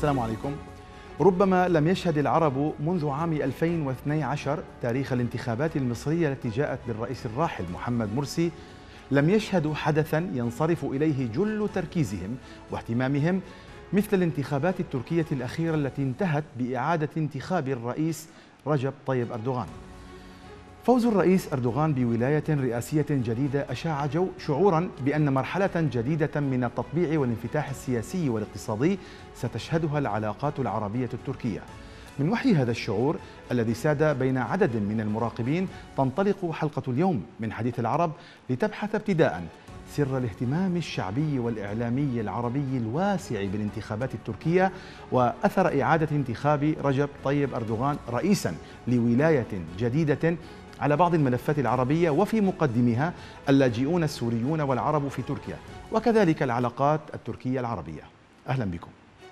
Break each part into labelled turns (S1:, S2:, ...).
S1: السلام عليكم. ربما لم يشهد العرب منذ عام 2012 تاريخ الانتخابات المصرية التي جاءت بالرئيس الراحل محمد مرسي، لم يشهدوا حدثا ينصرف إليه جل تركيزهم واهتمامهم مثل الانتخابات التركية الأخيرة التي انتهت بإعادة انتخاب الرئيس رجب طيب أردوغان. فوز الرئيس أردوغان بولاية رئاسية جديدة أشاع شعورا بأن مرحلة جديدة من التطبيع والانفتاح السياسي والاقتصادي ستشهدها العلاقات العربية التركية. من وحي هذا الشعور الذي ساد بين عدد من المراقبين تنطلق حلقة اليوم من حديث العرب لتبحث ابتداء سر الاهتمام الشعبي والإعلامي العربي الواسع بالانتخابات التركية وأثر إعادة انتخاب رجب طيب أردوغان رئيسا لولاية جديدة على بعض الملفات العربية، وفي مقدمها اللاجئون السوريون والعرب في تركيا، وكذلك العلاقات التركية العربية. أهلا بكم.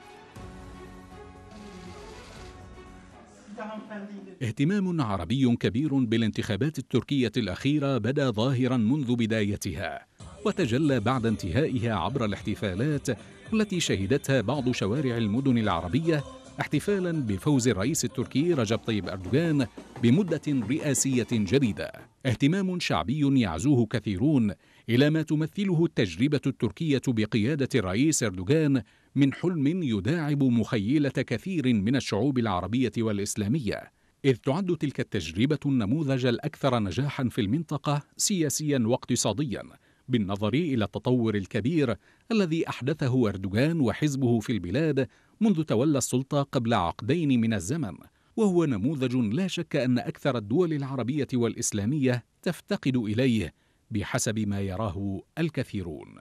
S2: اهتمام عربي كبير بالانتخابات التركية الأخيرة بدا ظاهرا منذ بدايتها، وتجلى بعد انتهائها عبر الاحتفالات التي شهدتها بعض شوارع المدن العربية احتفالا بفوز الرئيس التركي رجب طيب أردوغان بمدة رئاسية جديدة. اهتمام شعبي يعزوه كثيرون إلى ما تمثله التجربة التركية بقيادة الرئيس أردوغان من حلم يداعب مخيلة كثير من الشعوب العربية والإسلامية، إذ تعد تلك التجربة النموذج الأكثر نجاحا في المنطقة سياسيا واقتصاديا، بالنظر إلى التطور الكبير الذي أحدثه أردوغان وحزبه في البلاد منذ تولى السلطة قبل عقدين من الزمن، وهو نموذج لا شك أن أكثر الدول العربية والإسلامية تفتقد إليه بحسب ما يراه الكثيرون.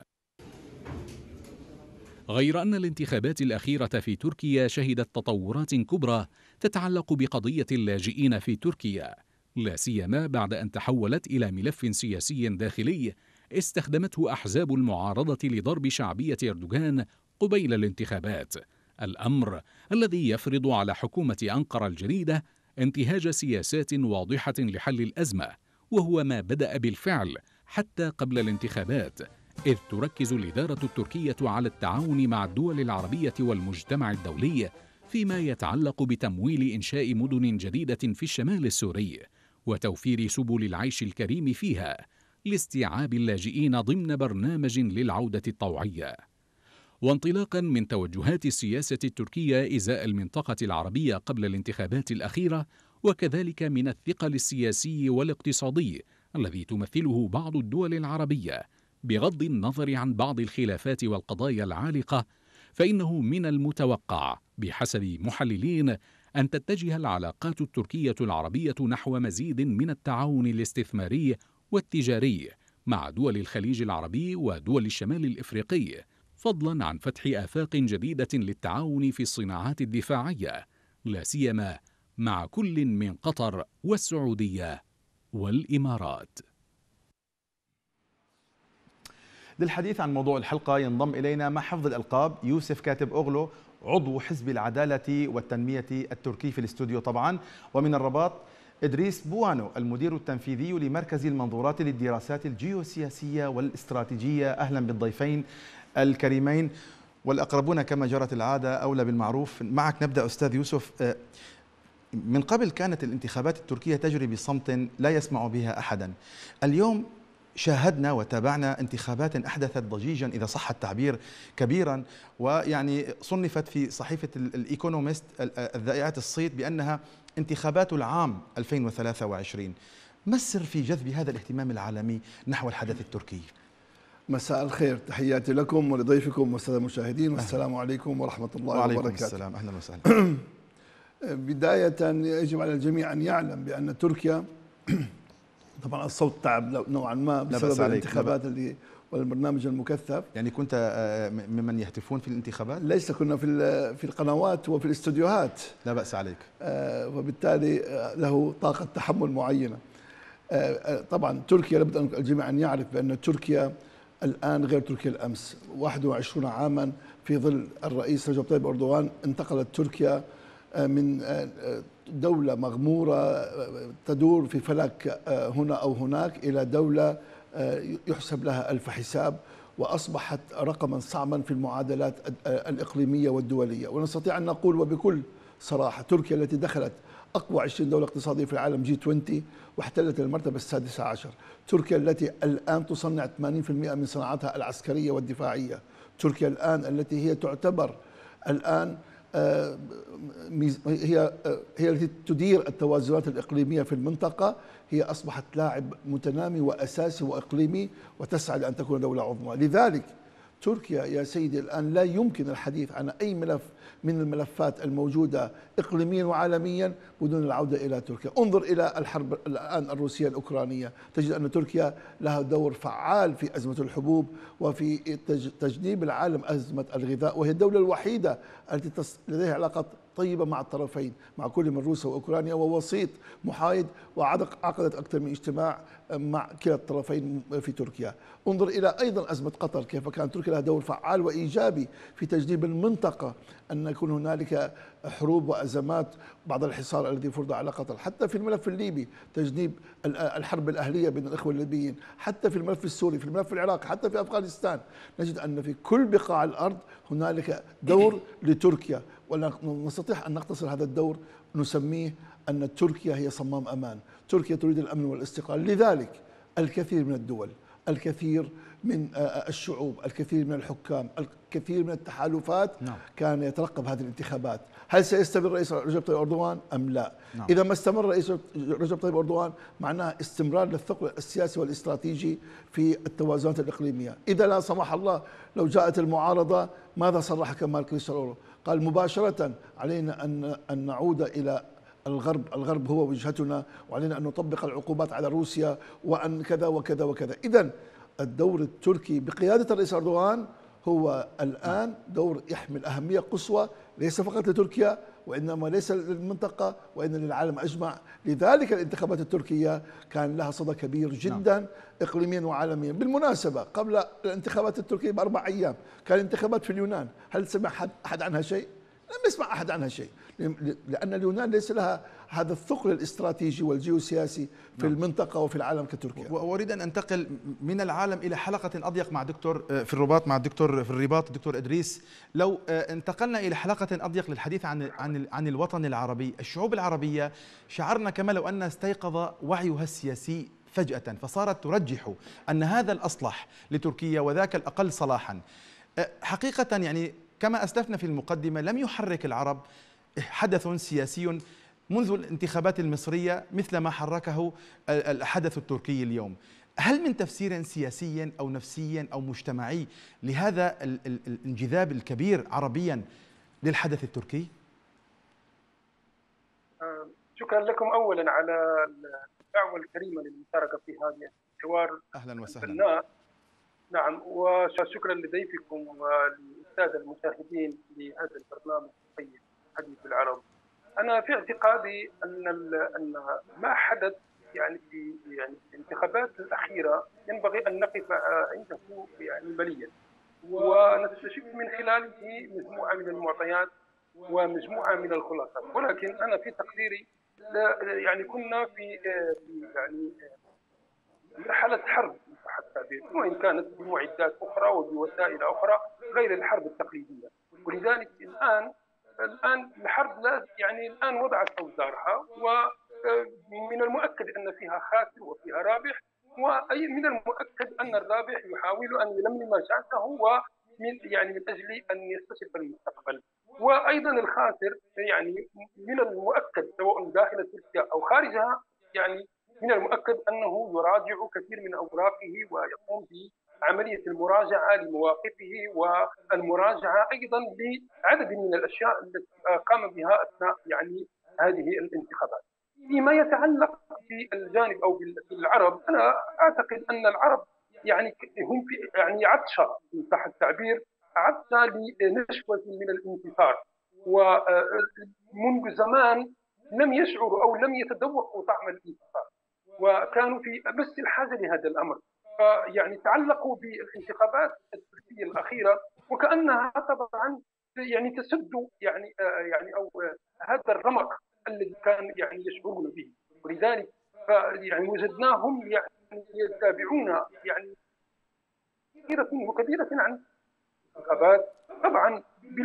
S2: غير أن الانتخابات الأخيرة في تركيا شهدت تطورات كبرى تتعلق بقضية اللاجئين في تركيا، لا سيما بعد أن تحولت إلى ملف سياسي داخلي استخدمته أحزاب المعارضة لضرب شعبية أردوغان قبيل الانتخابات، الأمر الذي يفرض على حكومة أنقرة الجديدة انتهاج سياسات واضحة لحل الأزمة، وهو ما بدأ بالفعل حتى قبل الانتخابات، إذ تركز الإدارة التركية على التعاون مع الدول العربية والمجتمع الدولي فيما يتعلق بتمويل إنشاء مدن جديدة في الشمال السوري وتوفير سبل العيش الكريم فيها لاستيعاب اللاجئين ضمن برنامج للعودة الطوعية. وانطلاقا من توجهات السياسة التركية إزاء المنطقة العربية قبل الانتخابات الأخيرة، وكذلك من الثقل السياسي والاقتصادي الذي تمثله بعض الدول العربية بغض النظر عن بعض الخلافات والقضايا العالقة، فإنه من المتوقع بحسب محللين أن تتجه العلاقات التركية العربية نحو مزيد من التعاون الاستثماري والتجاري مع دول الخليج العربي ودول الشمال الإفريقي، فضلا عن فتح آفاق جديدة للتعاون في الصناعات الدفاعية، لا سيما مع كل من قطر والسعودية والإمارات.
S1: للحديث عن موضوع الحلقة ينضم إلينا مع حفظ الألقاب يوسف كاتب أغلو، عضو حزب العدالة والتنمية التركي في الاستوديو طبعا، ومن الرباط إدريس بوانو المدير التنفيذي لمركز المنظورات للدراسات الجيوسياسية والاستراتيجية. أهلا بالضيفين الكريمين، والأقربون كما جرت العادة أولى بالمعروف. معك نبدأ أستاذ يوسف. من قبل كانت الانتخابات التركية تجري بصمت لا يسمع بها أحدا. اليوم شاهدنا وتابعنا انتخابات أحدثت ضجيجا إذا صح التعبير كبيرا، ويعني صنفت في صحيفة الإيكونومست الذائعة الصيت بأنها انتخابات العام 2023. ما السر في جذب هذا الاهتمام العالمي نحو الحدث التركي؟
S3: مساء الخير، تحياتي لكم ولضيفكم والسادة المشاهدين، والسلام عليكم ورحمة الله وبركاته.
S1: وعليكم السلام، أهلا وسهلا.
S3: بداية يجب على الجميع أن يعلم بأن تركيا طبعا الصوت تعب نوعا ما بسبب الانتخابات اللي والبرنامج المكثف.
S1: يعني كنت ممن يهتفون في الانتخابات؟
S3: ليس، كنا في القنوات وفي الاستوديوهات.
S1: لا بأس عليك.
S3: وبالتالي له طاقة تحمل معينة. طبعا تركيا لابد أن الجميع أن يعرف بأن تركيا الآن غير تركيا الأمس. 21 عاما في ظل الرئيس رجب طيب أردوغان انتقلت تركيا من دولة مغمورة تدور في فلك هنا أو هناك إلى دولة يحسب لها ألف حساب، وأصبحت رقما صعبا في المعادلات الإقليمية والدولية. ونستطيع أن نقول وبكل صراحة تركيا التي دخلت أقوى 20 دولة اقتصادية في العالم G20 واحتلت المرتبة السادسة عشر، تركيا التي الآن تصنع 80% من صناعاتها العسكرية والدفاعية، تركيا الآن التي هي تعتبر الآن هي التي تدير التوازنات الإقليمية في المنطقة، هي أصبحت لاعب متنامي وأساسي وإقليمي وتسعى لأن تكون دولة عظمى. لذلك تركيا يا سيدي الآن لا يمكن الحديث عن أي ملف من الملفات الموجودة إقليميا وعالميا بدون العودة إلى تركيا. انظر إلى الحرب الآن الروسية الأوكرانية، تجد أن تركيا لها دور فعال في أزمة الحبوب وفي تجنيب العالم أزمة الغذاء، وهي الدولة الوحيدة التي لديها علاقات طيبة مع الطرفين، مع كل من روسيا وأوكرانيا، ووسيط محايد، وعقدت أكثر من اجتماع مع كلا الطرفين في تركيا. انظر إلى أيضا أزمة قطر، كيف كانت تركيا لها دور فعال وإيجابي في تجنيب المنطقة أن يكون هنالك حروب وأزمات بعد الحصار الذي فرض على قطر، حتى في الملف الليبي تجنيب الحرب الأهلية بين الإخوة الليبيين، حتى في الملف السوري، في الملف العراقي، حتى في أفغانستان. نجد أن في كل بقاع الأرض هنالك دور لتركيا، ونستطيع أن نختصر هذا الدور نسميه أن تركيا هي صمام أمان. تركيا تريد الأمن والاستقرار، لذلك الكثير من الدول، الكثير من الشعوب، الكثير من الحكام، الكثير من التحالفات كان يترقب هذه الانتخابات. هل سيستمر رئيس رجب طيب أردوغان أم لا؟ إذا ما استمر رئيس رجب طيب أردوغان معناها استمرار للثقل السياسي والاستراتيجي في التوازنات الإقليمية. إذا لا سمح الله لو جاءت المعارضة، ماذا صرح كمال كليشدارoglu؟ قال مباشرة علينا أن نعود إلى الغرب هو وجهتنا، وعلينا أن نطبق العقوبات على روسيا، وأن كذا وكذا وكذا. إذن الدور التركي بقيادة الرئيس أردوغان هو الآن دور يحمل أهمية قصوى، ليس فقط لتركيا وإنما ليس للمنطقة وإنما للعالم أجمع. لذلك الانتخابات التركية كان لها صدى كبير جدا إقليميا وعالميا. بالمناسبة قبل الانتخابات التركية ب4 أيام كان انتخابات في اليونان، هل سمع أحد عنها شيء؟ لم يسمع أحد عنها شيء، لأن اليونان ليس لها هذا الثقل الاستراتيجي والجيوسياسي في المنطقة وفي العالم كتركيا.
S1: وأريد أن أنتقل من العالم إلى حلقة أضيق مع دكتور في الرباط الدكتور إدريس. لو انتقلنا إلى حلقة أضيق للحديث عن الوطن العربي، الشعوب العربية شعرنا كما لو أن استيقظ وعيها السياسي فجأة، فصارت ترجح أن هذا الأصلح لتركيا وذاك الأقل صلاحا. حقيقة يعني كما أسلفنا في المقدمة لم يحرك العرب حدث سياسي منذ الانتخابات المصرية مثل ما حركه الحدث التركي اليوم. هل من تفسير سياسي أو نفسي أو مجتمعي لهذا الانجذاب الكبير عربيا للحدث التركي؟
S4: شكرا لكم أولا على الدعوة الكريمة للمشاركة في هذا الحوار.
S1: أهلا وسهلا.
S4: نعم، وشكرا لضيفكم وللسادة المشاهدين لهذا البرنامج الطيب حديث العرب. أنا في اعتقادي أن ما حدث في الانتخابات الأخيرة ينبغي أن نقف عنده مليا، ونستشف من خلاله مجموعة من المعطيات ومجموعة من الخلاصات. ولكن أنا في تقديري كنا في مرحلة حرب صح التعبير، وإن كانت بمعدات أخرى وبوسائل أخرى غير الحرب التقليدية. ولذلك الآن الحرب لا الآن وضعت أوزارها، ومن المؤكد أن فيها خاسر وفيها رابح، وأي من المؤكد أن الرابح يحاول أن يلملم شأنه من أجل أن يستشف المستقبل. وأيضا الخاسر من المؤكد سواء داخل تركيا أو خارجها من المؤكد أنه يراجع كثير من أوراقه ويقوم بعملية المراجعة لمواقفه والمراجعة أيضا لعدد من الأشياء التي قام بها أثناء هذه الانتخابات. فيما يتعلق بالجانب أو بالعرب، أنا أعتقد أن العرب هم في عطشة إن صح التعبير، عطشة لنشوة من الانتصار، ومنذ زمان لم يشعروا أو لم يتذوقوا طعم الانتصار، وكانوا في بس الحاجة لهذا الأمر. تعلقوا بالانتخابات التركية الأخيرة وكأنها طبعا تسد أو هذا الرمق الذي كان يشعرون به. ولذلك وجدناهم يتابعون يعني كثيرة وكثيرة عن الانتخابات. طبعا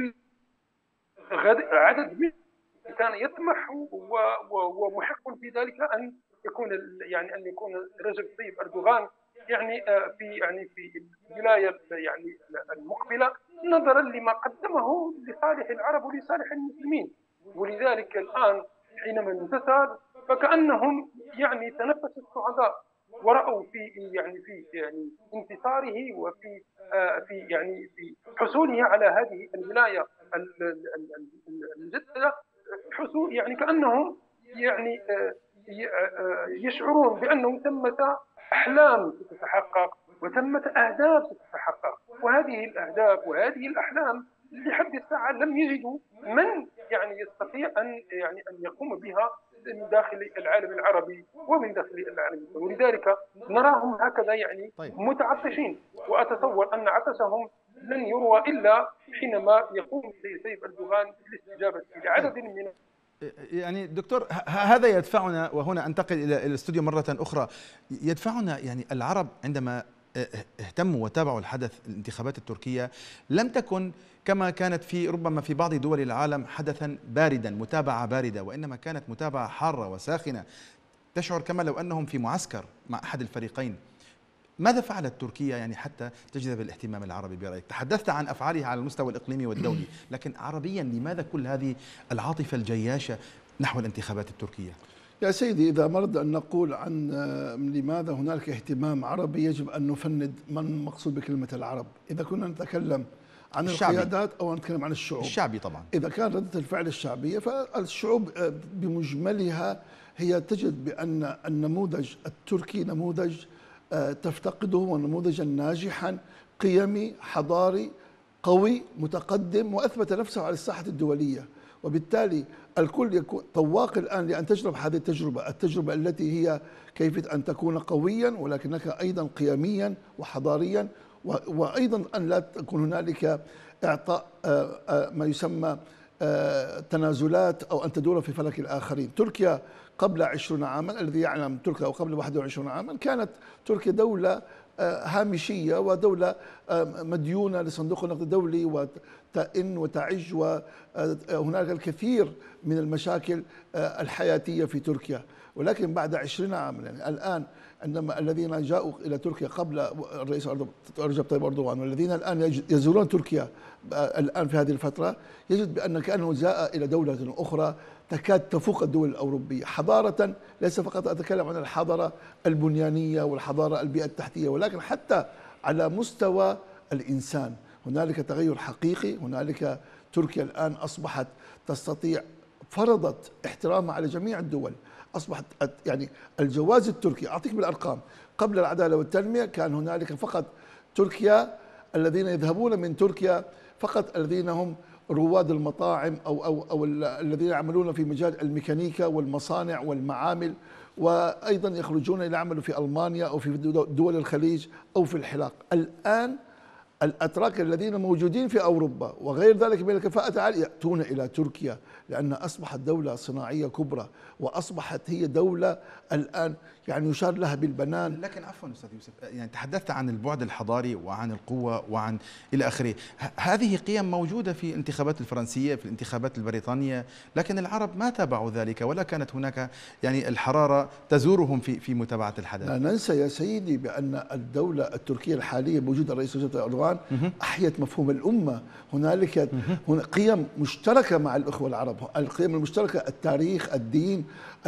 S4: عدد من كان يطمح ومحق في ذلك ان يكون ان يكون رجب طيب اردوغان في الولايه المقبله، نظرا لما قدمه لصالح العرب ولصالح المسلمين. ولذلك الان حينما انتصر فكانهم تنفسوا السعداء ورأوا في انتصاره وفي في حصوله على هذه الولاية المجددة، حصول كأنهم يشعرون بأنه ثمة أحلام ستتحقق وثمة أهداف ستتحقق، وهذه الأهداف وهذه الأحلام لحد الساعة لم يجدوا من يستطيع أن يقوم بها من داخل العالم العربي ومن داخل العالم الإسلامي. ولذلك نراهم هكذا متعطشين، وأتصور أن عطشهم لن يروى إلا حينما يقوم سيف أردوغان بالاستجابة لعدد من
S1: دكتور، هذا يدفعنا، وهنا أنتقل إلى الاستوديو مرة أخرى، يدفعنا العرب عندما اهتموا وتابعوا الحدث الانتخابات التركية لم تكن كما كانت ربما في بعض دول العالم حدثا باردا، متابعة باردة، وإنما كانت متابعة حارة وساخنة، تشعر كما لو أنهم في معسكر مع أحد الفريقين. ماذا فعلت تركيا حتى تجذب الاهتمام العربي برأيك؟ تحدثت عن أفعالها على المستوى الإقليمي والدولي، لكن عربيا لماذا كل هذه العاطفة الجياشة نحو الانتخابات التركية؟
S3: يا سيدي، إذا أردنا أن نقول عن لماذا هنالك اهتمام عربي يجب أن نفند من مقصود بكلمة العرب. إذا كنا نتكلم عن القيادات أو نتكلم عن الشعوب
S1: الشعبي، طبعا
S3: إذا كان ردة الفعل الشعبية فالشعوب بمجملها هي تجد بأن النموذج التركي نموذج تفتقده، ونموذجا ناجحا قيمي حضاري قوي متقدم وأثبت نفسه على الساحة الدولية. وبالتالي الكل يكون طواق الآن لأن تجرب هذه التجربة التي هي كيف أن تكون قويا ولكنك أيضا قيميا وحضاريا، وأيضا أن لا تكون هنالك إعطاء ما يسمى تنازلات أو أن تدور في فلك الآخرين. تركيا قبل 20 عاما، الذي يعلم تركيا قبل 21 عاما، كانت تركيا دولة هامشية ودولة مديونة لصندوق النقد الدولي وتئن وتعج، وهناك الكثير من المشاكل الحياتية في تركيا. ولكن بعد 20 عاما الآن عندما الذين جاءوا إلى تركيا قبل الرئيس رجب طيب أردوغان والذين الآن يزورون تركيا الآن في هذه الفترة، يجد بأن كأنه جاء إلى دولة أخرى تكاد تفوق الدول الأوروبية حضارة. ليس فقط أتكلم عن الحضارة البنيانية والحضارة البيئة التحتية، ولكن حتى على مستوى الإنسان هنالك تغير حقيقي. هنالك تركيا الآن أصبحت تستطيع، فرضت احترامها على جميع الدول، أصبحت الجواز التركي، أعطيك بالأرقام، قبل العدالة والتنمية كان هنالك فقط تركيا الذين يذهبون من تركيا فقط الذين هم رواد المطاعم أو الذين يعملون في مجال الميكانيكا والمصانع والمعامل، وأيضا يخرجون إلى عمل في ألمانيا أو في دول الخليج أو في الحلاق. الآن الأتراك الذين موجودين في أوروبا وغير ذلك من الكفاءة العالية يأتون إلى تركيا لأنها أصبحت دولة صناعية كبرى، وأصبحت هي دولة الآن يشار لها بالبنان.
S1: لكن عفوا أستاذ يوسف، تحدثت عن البعد الحضاري وعن القوة وعن إلى آخره، هذه قيم موجودة في الانتخابات الفرنسية، في الانتخابات البريطانية، لكن العرب ما تابعوا ذلك ولا كانت هناك الحرارة تزورهم في متابعة الحدث.
S3: لا ننسى يا سيدي بأن الدولة التركية الحالية بوجود الرئيس رجب طيب أردوغان أحيت مفهوم الأمة. هنالك قيم مشتركة مع الأخوة العرب، القيم المشتركة، التاريخ، الدين،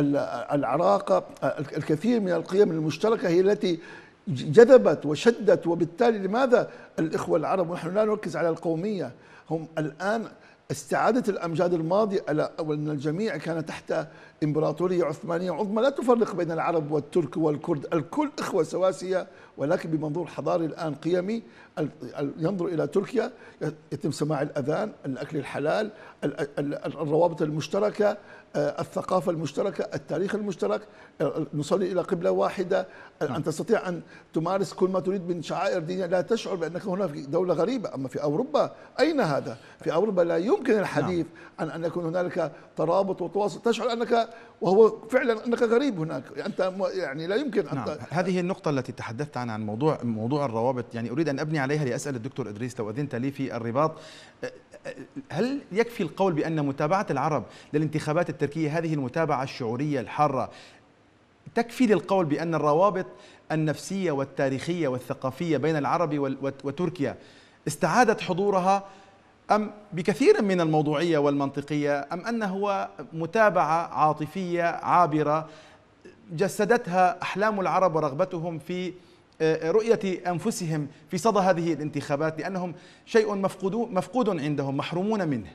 S3: العراقة، الكثير من القيم المشتركة هي التي جذبت وشدت. وبالتالي لماذا الإخوة العرب ونحن لا نركز على القومية؟ هم الآن استعادة الأمجاد الماضية، وأن الجميع كان تحت إمبراطورية عثمانية عظمى لا تفرق بين العرب والترك والكرد، الكل إخوة سواسية، ولكن بمنظور حضاري الآن قيمي. ينظر إلى تركيا يتم سماع الأذان، الأكل الحلال، الروابط المشتركة، الثقافة المشتركة، التاريخ المشترك، نصلي إلى قبلة واحدة، أن تستطيع أن تمارس كل ما تريد من شعائر دينية، لا تشعر بأنك هنا في دولة غريبة. أما في أوروبا أين هذا؟ في أوروبا لا يمكن الحديث عن أن يكون هنالك ترابط وتواصل، تشعر أنك وهو فعلا أنك غريب هناك، أنت يعني لا يمكن أن
S1: نعم. هذه النقطة التي تحدثت عنها عن موضوع الروابط، يعني أريد أن أبني عليها لأسأل الدكتور إدريس لو أذنت لي في الرباط. هل يكفي القول بأن متابعة العرب للانتخابات التركية هذه المتابعة الشعورية الحارة تكفي للقول بأن الروابط النفسية والتاريخية والثقافية بين العرب وتركيا استعادت حضورها، أم بكثير من الموضوعية والمنطقية، أم أنه هو متابعة عاطفية عابرة جسدتها أحلام العرب ورغبتهم في رؤية أنفسهم في صدى هذه الانتخابات، لأنهم شيء مفقود عندهم محرومون منه؟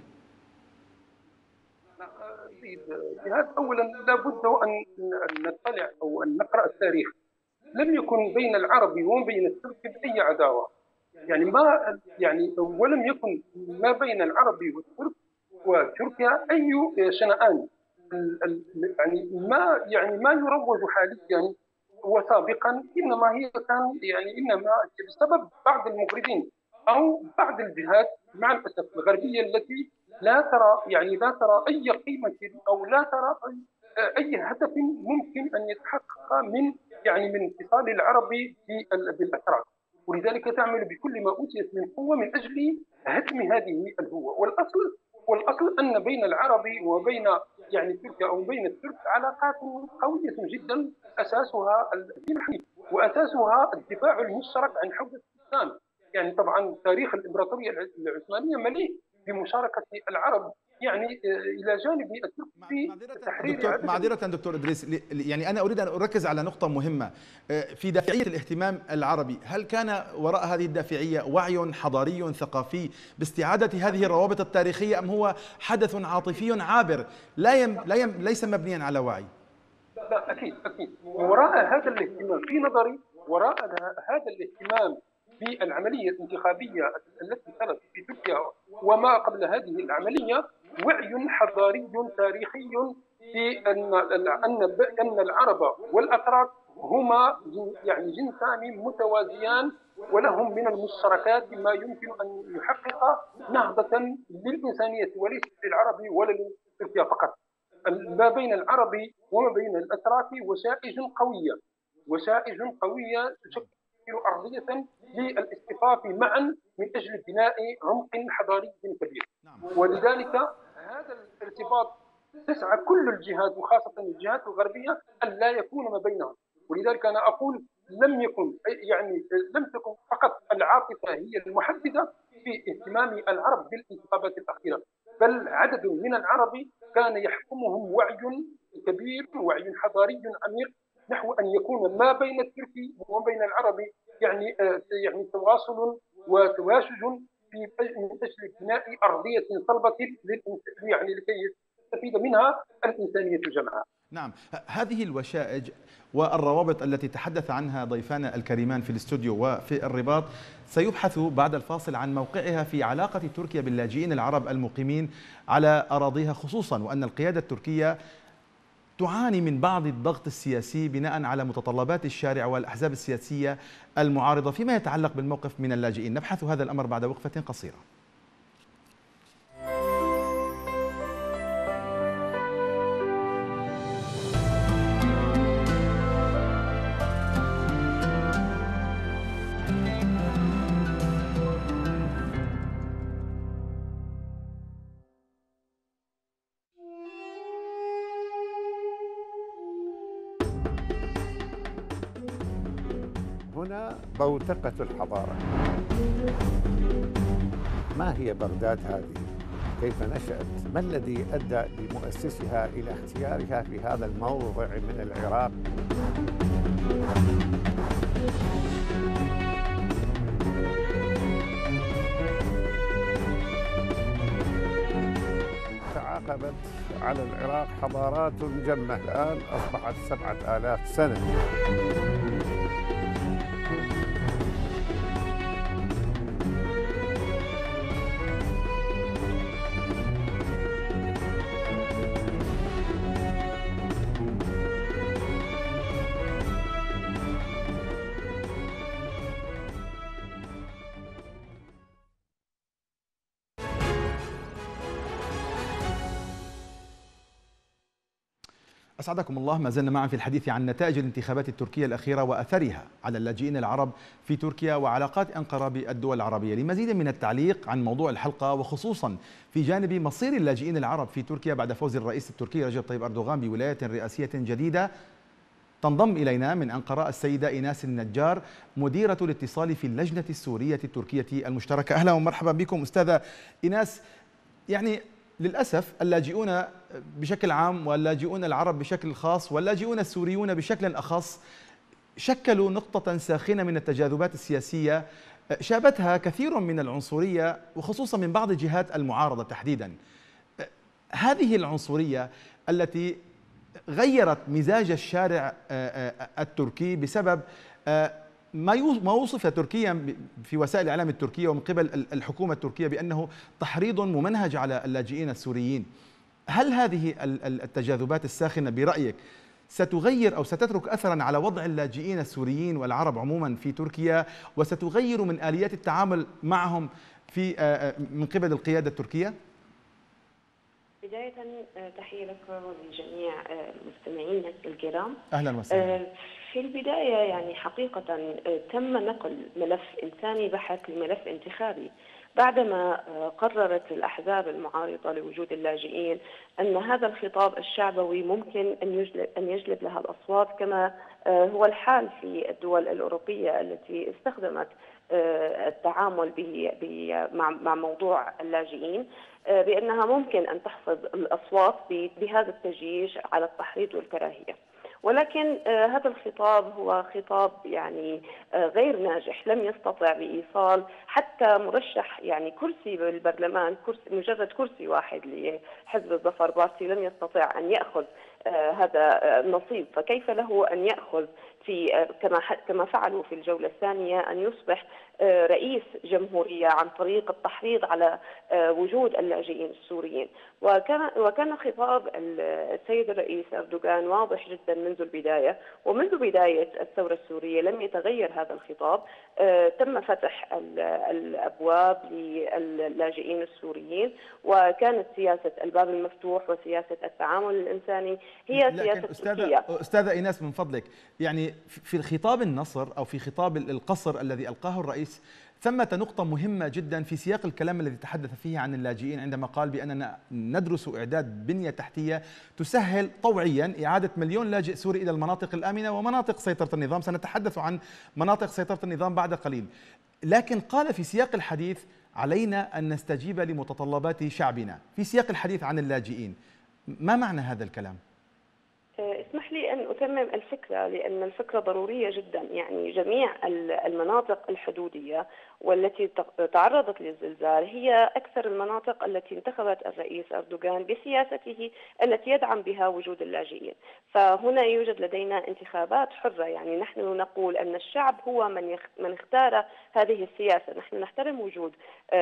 S4: أولا لابد أن نطلع أو أن نقرأ التاريخ. لم يكن بين العرب وبين الترك أي عداوة، ولم يكن ما بين العرب والترك وتركيا أي شنآن. ما يروج حاليا وسابقا انما بسبب بعض المغرضين او بعض الجهات مع الاسف الغربيه التي لا ترى اي قيمه او لا ترى اي هدف ممكن ان يتحقق من اتصال العرب بالاتراك، ولذلك تعمل بكل ما اوتيت من قوه من اجل هدم هذه الهوه. والاصل ان بين العرب وبين تركيا او بين الترك علاقات قويه جدا اساسها الدين الحنيف واساسها الدفاع المشترك عن حوزه الاسلام. طبعا تاريخ الامبراطوريه العثمانيه مليء بمشاركه العرب الى جانب الترك في تحرير
S1: معذرة دكتور إدريس، يعني أنا أريد أن أركز على نقطة مهمة في دافعية الاهتمام العربي. هل كان وراء هذه الدافعية وعي حضاري ثقافي باستعادة هذه الروابط التاريخية، أم هو حدث عاطفي عابر ليس مبنيا على وعي؟
S4: لا، أكيد وراء هذا الاهتمام في نظري، وراء هذا الاهتمام بالعملية الانتخابية التي كانت في تركيا وما قبل هذه العملية وعي حضاري تاريخي في أن العرب والأتراك هما جنسان متوازيان ولهم من المشتركات ما يمكن أن يحقق نهضة للإنسانية وليس للعرب ولا لتركيا فقط. ما بين العرب وما بين الأتراك وشائج قوية تشكل أرضية للاصطفاف معا من أجل بناء عمق حضاري كبير. ولذلك هذا الارتباط تسعى كل الجهات وخاصة الجهات الغربية أن لا يكون ما بينها. ولذلك أنا أقول لم تكن فقط العاطفة هي المحددة في اهتمام العرب بالانتخابات الأخيرة، بل عدد من العرب كان يحكمهم وعي كبير ووعي حضاري عميق نحو أن يكون ما بين الترك وما بين العرب تواصل وتواشج من أجل بناء أرضية صلبة لكي يستفيد منها الإنسانية جمعاء.
S1: نعم، هذه الوشائج والروابط التي تحدث عنها ضيفانا الكريمان في الاستوديو وفي الرباط سيبحث بعد الفاصل عن موقعها في علاقة تركيا باللاجئين العرب المقيمين على أراضيها خصوصا، وأن القيادة التركية تعاني من بعض الضغط السياسي بناء على متطلبات الشارع والأحزاب السياسية المعارضة فيما يتعلق بالموقف من اللاجئين. نبحث هذا الأمر بعد وقفة قصيرة.
S5: هنا بوتقة الحضارة. ما هي بغداد هذه؟ كيف نشأت؟ ما الذي أدى لمؤسسها إلى اختيارها في هذا الموضع من العراق؟ تعاقبت على العراق حضارات جمة، الآن أصبحت 7000 سنة.
S1: أسعدكم الله. ما زلنا معا في الحديث عن نتائج الانتخابات التركية الأخيرة وأثرها على اللاجئين العرب في تركيا وعلاقات أنقرة بالدول العربية. لمزيد من التعليق عن موضوع الحلقة وخصوصا في جانب مصير اللاجئين العرب في تركيا بعد فوز الرئيس التركي رجب طيب أردوغان بولاية رئاسية جديدة، تنضم إلينا من أنقرة السيدة إيناس النجار، مديرة الاتصال في اللجنة السورية التركية المشتركة. أهلا ومرحبا بكم أستاذة إيناس. يعني للأسف اللاجئون بشكل عام واللاجئون العرب بشكل خاص واللاجئون السوريون بشكل أخص شكلوا نقطة ساخنة من التجاذبات السياسية شابتها كثير من العنصرية وخصوصا من بعض جهات المعارضة تحديدا. هذه العنصرية التي غيرت مزاج الشارع التركي بسبب ما وصف تركيا في وسائل الإعلام التركية ومن قبل الحكومة التركية بأنه تحريض ممنهج على اللاجئين السوريين. هل هذه التجاذبات الساخنة برأيك ستغير أو ستترك أثرا على وضع اللاجئين السوريين والعرب عموما في تركيا وستغير من آليات التعامل معهم في من قبل القيادة التركية؟
S6: بداية تحية لك ولجميع المستمعين الكرام.
S1: أهلا وسهلا.
S6: في البداية يعني حقيقة تم نقل ملف إنساني بحت لملف انتخابي بعدما قررت الأحزاب المعارضة لوجود اللاجئين أن هذا الخطاب الشعبوي ممكن أن يجلب لها الأصوات كما هو الحال في الدول الأوروبية التي استخدمت التعامل مع موضوع اللاجئين بأنها ممكن أن تحصد الأصوات بهذا التجيش على التحريض والكراهية. ولكن هذا الخطاب هو خطاب يعني غير ناجح، لم يستطع بإيصال حتى مرشح يعني كرسي بالبرلمان، مجرد كرسي واحد لحزب الظفر بارتي لم يستطع أن يأخذ هذا النصيب، فكيف له أن يأخذ في كما فعلوا في الجولة الثانية أن يصبح رئيس جمهورية عن طريق التحريض على وجود اللاجئين السوريين. وكان خطاب السيد الرئيس أردوغان واضح جدا منذ البداية، ومنذ بداية الثورة السورية لم يتغير هذا الخطاب. تم فتح الأبواب للاجئين السوريين، وكانت سياسة الباب المفتوح وسياسة التعامل الإنساني هي سياسة تركيا.
S1: أستاذة إيناس من فضلك، يعني في الخطاب النصر أو في خطاب القصر الذي ألقاه الرئيس ثمة نقطة مهمة جدا في سياق الكلام الذي تحدث فيه عن اللاجئين عندما قال بأننا ندرس إعداد بنية تحتية تسهل طوعيا إعادة مليون لاجئ سوري إلى المناطق الآمنة ومناطق سيطرة النظام. سنتحدث عن مناطق سيطرة النظام بعد قليل، لكن قال في سياق الحديث علينا أن نستجيب لمتطلبات شعبنا في سياق الحديث عن اللاجئين. ما معنى هذا الكلام؟
S6: اسمح لي أن أتمم الفكرة لأن الفكرة ضرورية جدا. يعني جميع المناطق الحدودية والتي تعرضت للزلزال هي أكثر المناطق التي انتخبت الرئيس أردوغان بسياسته التي يدعم بها وجود اللاجئين. فهنا يوجد لدينا انتخابات حرة، يعني نحن نقول أن الشعب هو من اختار هذه السياسة. نحن نحترم وجود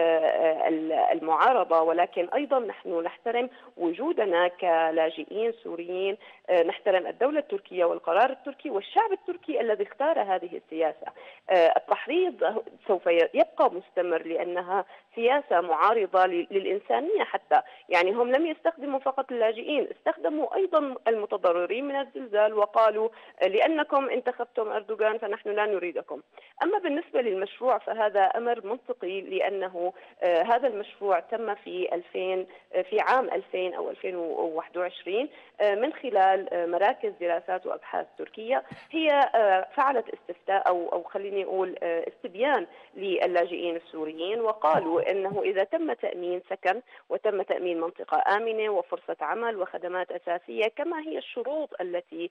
S6: المعارضة، ولكن أيضا نحن نحترم وجودنا كلاجئين سوريين، نحترم الدولة التركية والقرار التركي والشعب التركي الذي اختار هذه السياسة. التحريض سوف يبقى مستمر لأنها سياسة معارضة للإنسانية حتى. يعني هم لم يستخدموا فقط اللاجئين، استخدموا أيضا المتضررين من الزلزال وقالوا لأنكم انتخبتم أردوغان فنحن لا نريدكم. أما بالنسبة للمشروع فهذا أمر منطقي لأنه هذا المشروع تم في عام 2000 أو 2021 من خلال مراكز دراسات وأبحاث تركية هي فعلت استفتاء أو خليني أقول استبيان للاجئين السوريين، وقالوا أنه إذا تم تأمين سكن وتم تأمين منطقة آمنة وفرصة عمل وخدمات أساسية كما هي الشروط التي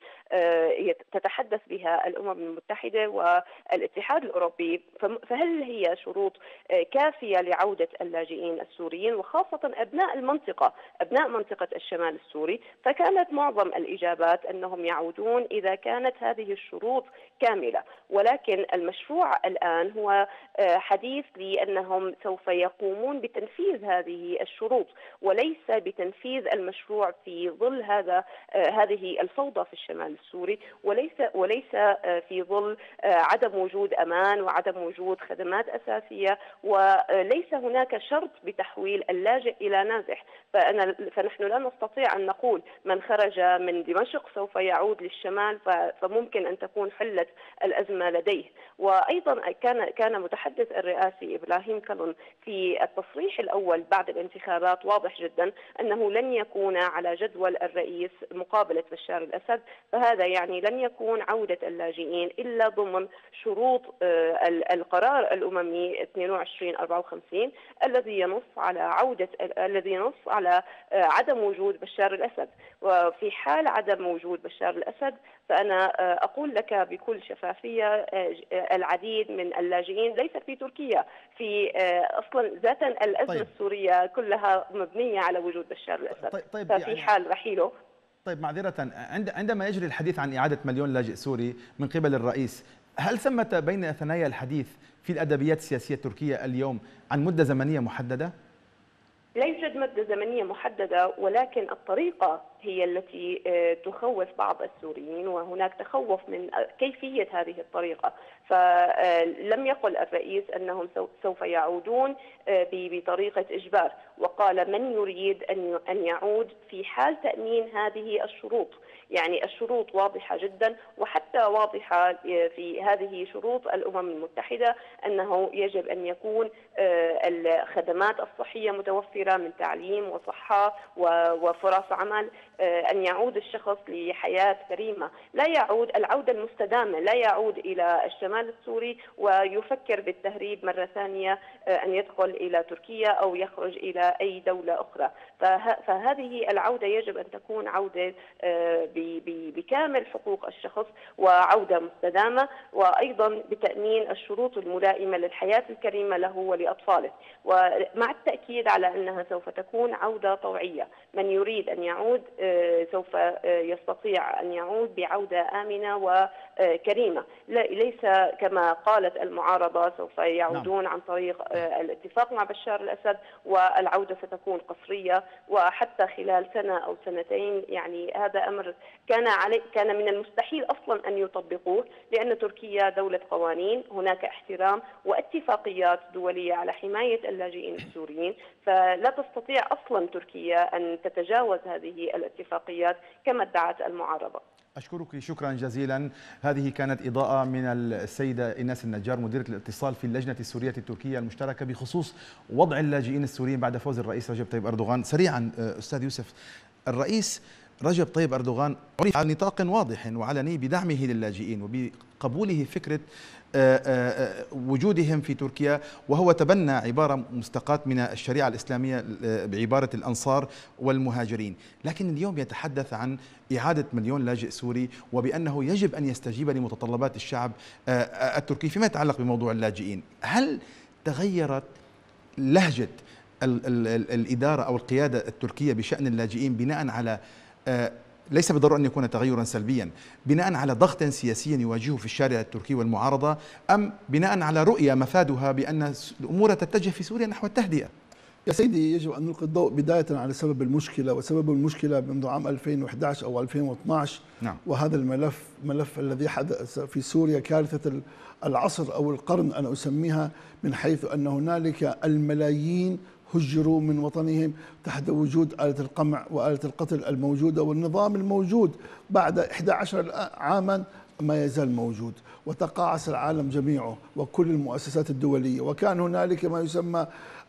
S6: تتحدث بها الأمم المتحدة والاتحاد الأوروبي، فهل هي شروط كافية لعودة اللاجئين السوريين وخاصة أبناء منطقة الشمال السوري؟ فكانت معظم الإجابات أنهم يعودون إذا كانت هذه الشروط كاملة. ولكن المشروع الآن هو حديث لأنهم سوف يقومون بتنفيذ هذه الشروط وليس بتنفيذ المشروع في ظل هذه الفوضى في الشمال السوري، وليس في ظل عدم وجود أمان وعدم وجود خدمات أساسية، وليس هناك شرط بتحويل اللاجئ إلى نازح. فنحن لا نستطيع أن نقول من خرج من دمشق دمشق سوف يعود للشمال، فممكن أن تكون حلت الأزمة لديه. وأيضا كان متحدث الرئاسي إبراهيم كلون في التصريح الأول بعد الانتخابات واضح جدا أنه لن يكون على جدول الرئيس مقابلة بشار الأسد، فهذا يعني لن يكون عودة اللاجئين إلا ضمن شروط القرار الأممي 2254 الذي ينص على عدم وجود بشار الأسد. وفي حال عدم وجود بشار الأسد فأنا أقول لك بكل شفافية العديد من اللاجئين ليس في تركيا، في أصلا ذاتا الأزمة السورية كلها مبنية على وجود بشار الأسد. ففي يعني حال رحيله.
S1: طيب معذرة، عندما يجري الحديث عن إعادة مليون لاجئ سوري من قبل الرئيس، هل ثمة بين ثنايا الحديث في الأدبيات السياسية التركية اليوم عن مدة زمنية محددة؟
S6: لا يوجد مدة زمنية محددة، ولكن الطريقة هي التي تخوف بعض السوريين، وهناك تخوف من كيفية هذه الطريقة. فلم يقل الرئيس أنهم سوف يعودون بطريقة إجبار، وقال من يريد أن يعود في حال تأمين هذه الشروط. يعني الشروط واضحة جدا، وحتى واضحة في هذه شروط الأمم المتحدة أنه يجب أن يكون الخدمات الصحية متوفرة من تعليم وصحة وفرص عمل، أن يعود الشخص لحياة كريمة، لا يعود العودة المستدامة، لا يعود إلى الشمال السوري ويفكر بالتهريب مرة ثانية، أن يدخل إلى تركيا أو يخرج إلى أي دولة أخرى. فهذه العودة يجب أن تكون عودة بكامل حقوق الشخص وعودة مستدامة، وأيضا بتأمين الشروط الملائمة للحياة الكريمة له ولأطفاله، ومع التأكيد على أنها سوف تكون عودة طوعية. من يريد أن يعود سوف يستطيع أن يعود بعودة آمنة وكريمة، ليس كما قالت المعارضة سوف يعودون عن طريق الاتفاق مع بشار الأسد والعودة ستكون قسرية وحتى خلال سنة أو سنتين. يعني هذا أمر كان من المستحيل أصلا أن يطبقوه، لأن تركيا دولة قوانين، هناك احترام واتفاقيات دولية على حماية اللاجئين السوريين، فلا تستطيع أصلا تركيا أن تتجاوز هذه الاتفاقيات كما ادعت المعارضة.
S1: أشكرك شكرا جزيلا. هذه كانت إضاءة من السيدة إيناس النجار مديرة الاتصال في اللجنة السورية التركية المشتركة بخصوص وضع اللاجئين السوريين بعد فوز الرئيس رجب طيب أردوغان. سريعا أستاذ يوسف، الرئيس رجب طيب أردوغان عرف على نطاق واضح وعلني بدعمه للاجئين وبقبوله فكرة وجودهم في تركيا، وهو تبنى عبارة مستقاة من الشريعة الإسلامية بعبارة الأنصار والمهاجرين، لكن اليوم يتحدث عن إعادة مليون لاجئ سوري وبأنه يجب أن يستجيب لمتطلبات الشعب التركي. فيما يتعلق بموضوع اللاجئين، هل تغيرت لهجة الإدارة أو القيادة التركية بشأن اللاجئين بناء على ليس بالضرورة أن يكون تغيرا سلبيا، بناء على ضغط سياسي يواجهه في الشارع التركي والمعارضة، أم بناء على رؤية مفادها بأن الأمور تتجه في سوريا نحو التهدئة؟
S3: يا سيدي، يجب أن نلقي الضوء بداية على سبب المشكلة، وسبب المشكلة منذ عام 2011 أو 2012.
S1: نعم.
S3: وهذا ملف الذي حدث في سوريا كارثة العصر أو القرن أنا أسميها، من حيث أن هنالك الملايين هجروا من وطنهم تحت وجود آلة القمع وآلة القتل الموجودة، والنظام الموجود بعد 11 عاما ما يزال موجود، وتقاعس العالم جميعه وكل المؤسسات الدولية، وكان هنالك ما يسمى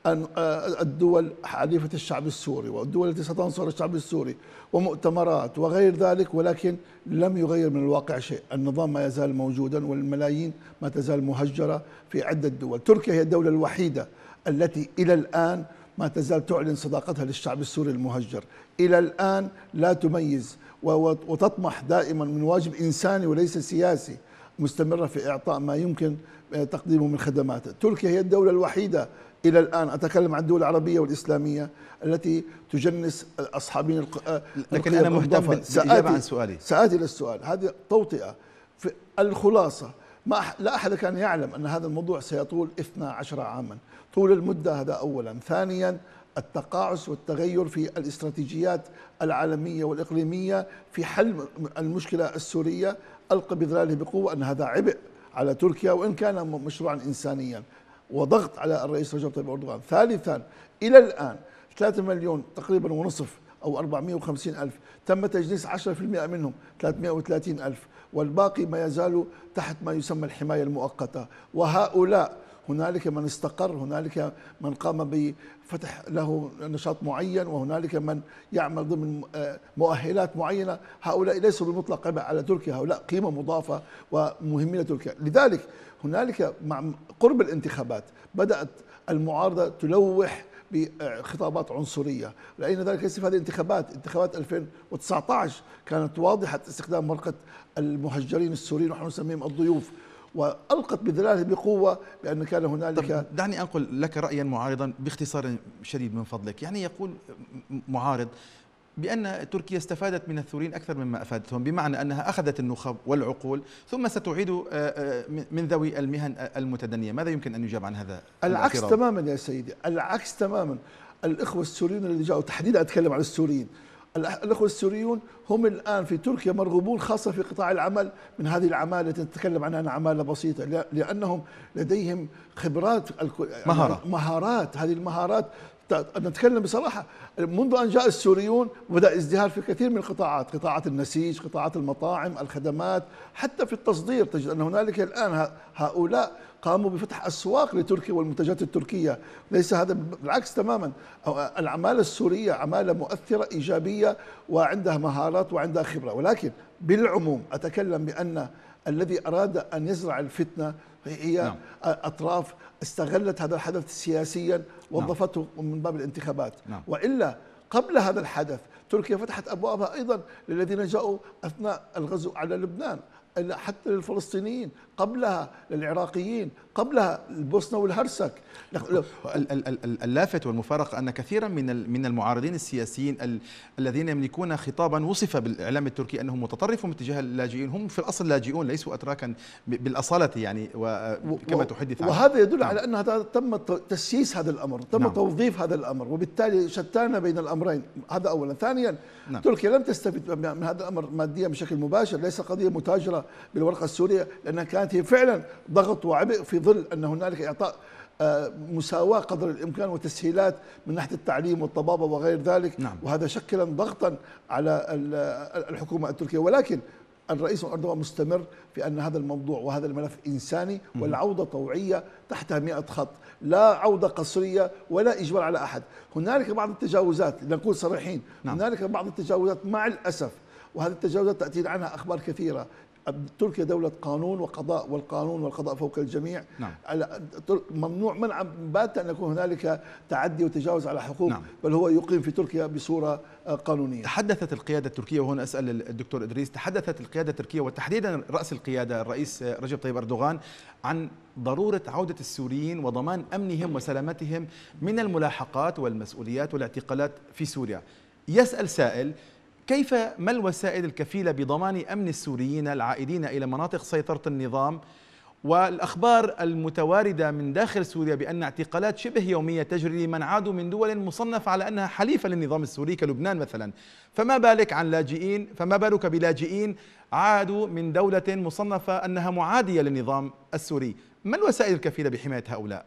S3: الدول حليفة الشعب السوري والدول التي ستنصر الشعب السوري ومؤتمرات وغير ذلك، ولكن لم يغير من الواقع شيء. النظام ما يزال موجودا والملايين ما تزال مهجرة في عدة دول. تركيا هي الدولة الوحيدة التي إلى الآن ما تزال تعلن صداقتها للشعب السوري المهجر، إلى الآن لا تميز وتطمح دائما من واجب إنساني وليس سياسي، مستمرة في إعطاء ما يمكن تقديمه من خدمات. تركيا هي الدولة الوحيدة إلى الآن، أتكلم عن الدول العربية والإسلامية، التي تجنس أصحابين
S1: لكن أنا مهتم بالإجابة عن سؤالي.
S3: سآتي للسؤال. هذه توطئة. في الخلاصة، لا أحد كان يعلم أن هذا الموضوع سيطول 12 عاما. طول المدة هذا أولا. ثانيا، التقاعس والتغير في الاستراتيجيات العالمية والإقليمية في حل المشكلة السورية ألقى بظلاله بقوة أن هذا عبء على تركيا، وإن كان مشروعا إنسانيا، وضغط على الرئيس رجب طيب أردوغان. ثالثا، إلى الآن 3 مليون تقريبا ونصف أو 450 ألف، تم تجنيس 10% منهم 330 ألف، والباقي ما يزال تحت ما يسمى الحماية المؤقتة. وهؤلاء هنالك من استقر، هنالك من قام بفتح له نشاط معين، وهنالك من يعمل ضمن مؤهلات معينة. هؤلاء ليسوا بالمطلق عبء على تركيا، هؤلاء قيمة مضافة ومهمين لتركيا. لذلك هنالك مع قرب الانتخابات بدأت المعارضة تلوح بخطابات عنصرية، لأن ذلك ليس في هذه الانتخابات. انتخابات 2019 كانت واضحة استخدام ورقة المهجرين السوريين، ونحن نسميهم الضيوف، وألقت بذلالها بقوة بأن كان هنالك.
S1: دعني أنقل لك رأيا معارضا باختصار شديد من فضلك. يعني يقول معارض بأن تركيا استفادت من الثوريين أكثر مما أفادتهم، بمعنى أنها أخذت النخب والعقول ثم ستعيد من ذوي المهن المتدنية. ماذا يمكن أن يجاب عن هذا؟
S3: العكس تماما يا سيدي، العكس تماما. الإخوة السوريون اللي جاءوا، تحديدا أتكلم عن السوريين، الأخوة السوريون هم الآن في تركيا مرغوبون، خاصة في قطاع العمل، من هذه العمالة التي نتكلم عنها أنها عمالة بسيطة، لأنهم لديهم خبرات، مهارات. هذه المهارات نتكلم بصراحة، منذ أن جاء السوريون بدأ ازدهار في كثير من القطاعات، قطاعات النسيج، قطاعات المطاعم، الخدمات، حتى في التصدير تجد أن هنالك الآن هؤلاء قاموا بفتح أسواق لتركيا والمنتجات التركية. ليس هذا، بالعكس تماما. العمالة السورية عمالة مؤثرة إيجابية وعندها مهارات وعندها خبرة، ولكن بالعموم أتكلم بأن الذي أراد أن يزرع الفتنة هي أطراف استغلت هذا الحدث سياسيا وظفته من باب الانتخابات. وإلا قبل هذا الحدث تركيا فتحت أبوابها أيضا للذين جاءوا أثناء الغزو على لبنان، حتى للفلسطينيين، قبلها للعراقيين، قبلها البوسنة والهرسك.
S1: اللافت والمفارقة أن كثيرا من المعارضين السياسيين الذين يملكون خطابا وصف بالإعلام التركي أنهم متطرفون تجاه اللاجئين هم في الأصل لاجئون، ليسوا أتراكا بالأصالة، يعني وكما تحدث عنه.
S3: وهذا يدل على أن هذا تم تسييس هذا الأمر، تم توظيف هذا الأمر، وبالتالي شتان بين الأمرين. هذا أولا. ثانيا، تركيا لم تستفد من هذا الأمر ماديا بشكل مباشر، ليس قضية متاجرة بالورقة السورية، لأنها كانت هي فعلا ضغط وعبء في ظل أن هنالك إعطاء مساواة قدر الإمكان وتسهيلات من ناحية التعليم والطبابة وغير ذلك. وهذا شكلا ضغطا على الحكومة التركية. ولكن الرئيس أردوغان مستمر في أن هذا الموضوع وهذا الملف إنساني، والعودة طوعية تحتها 100 خط، لا عودة قسرية ولا إجبار على أحد. هنالك بعض التجاوزات، لنكون صريحين، هنالك بعض التجاوزات مع الأسف، وهذه التجاوزات تأتي عنها أخبار كثيرة. تركيا دولة قانون وقضاء، والقانون والقضاء فوق الجميع. ممنوع منعا باتا أن يكون هنالك تعدي وتجاوز على حقوق، بل هو يقيم في تركيا بصورة قانونية.
S1: تحدثت القيادة التركية، وهنا أسأل الدكتور إدريس، تحدثت القيادة التركية وتحديدا رأس القيادة الرئيس رجب طيب أردوغان عن ضرورة عودة السوريين وضمان أمنهم وسلامتهم من الملاحقات والمسؤوليات والاعتقالات في سوريا. يسأل سائل: ما الوسائل الكفيلة بضمان أمن السوريين العائدين إلى مناطق سيطرة النظام، والأخبار المتواردة من داخل سوريا بأن اعتقالات شبه يومية تجري لمن عادوا من دول مصنفة على أنها حليفة للنظام السوري كلبنان مثلا، فما بالك بلاجئين عادوا من دولة مصنفة أنها معادية للنظام السوري؟ ما الوسائل الكفيلة بحماية هؤلاء؟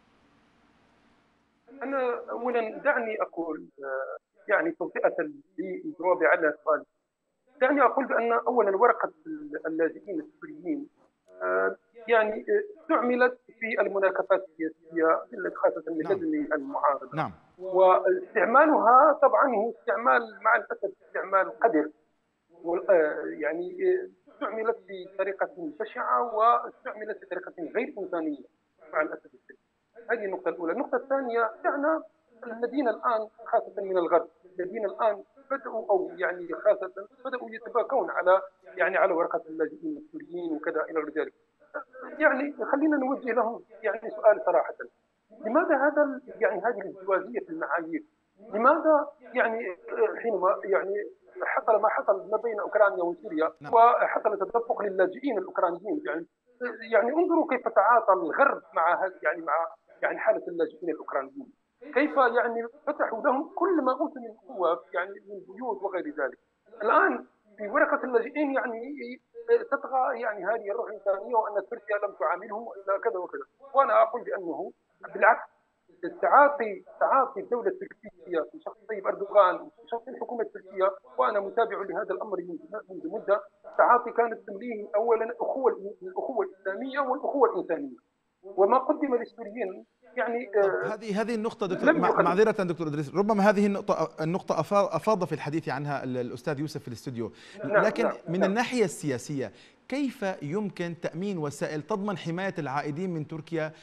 S4: أنا أولا دعني أقول يعني توطئة لجوابي على سؤال، دعني أقول بأن أولا ورقة اللاجئين السوريين يعني استعملت في المناكفات السياسية خاصة لجل المعارضة. واستعمالها طبعا هو استعمال مع الأسف استعمال قذر، يعني استعملت بطريقة بشعة واستعملت بطريقة غير إنسانية مع الأسف الشديد. هذه النقطة الأولى. النقطة الثانية، دعنا الذين الآن خاصة من الغرب الذين الآن بدأوا أو يعني خاصة بدأوا يتباكون على ورقة اللاجئين السوريين وكذا إلى غير ذلك. يعني خلينا نوجه لهم يعني سؤال صراحة: لماذا هذه الازدواجية في المعايير؟ لماذا يعني حينما يعني حصل ما حصل ما بين أوكرانيا وسوريا وحصل تدفق للاجئين الأوكرانيين، يعني انظروا كيف تعاطى الغرب مع حالة اللاجئين الأوكرانيين، كيف يعني فتحوا لهم كل ما أوتوا من قوة يعني من بيوت وغير ذلك. الآن في ورقة اللاجئين يعني تطغى يعني هذه الروح الإنسانية، وأن تركيا لم تعاملهم إلا كذا وكذا. وأنا أقول بأنه بالعكس، تعاطي الدولة التركية في شخص طيب أردوغان وفي شخص الحكومة التركية، وأنا متابع لهذا الأمر منذ مدة. التعاطي كانت تمليه أولا الأخوة الإسلامية والأخوة الإنسانية، وما قدم للسوريين يعني
S1: هذه النقطة دكتور، معذرة دكتور إدريس، ربما هذه النقطة أفاض في الحديث عنها الأستاذ يوسف في الاستوديو، لكن من الناحية السياسية كيف يمكن تأمين وسائل تضمن حماية العائدين من تركيا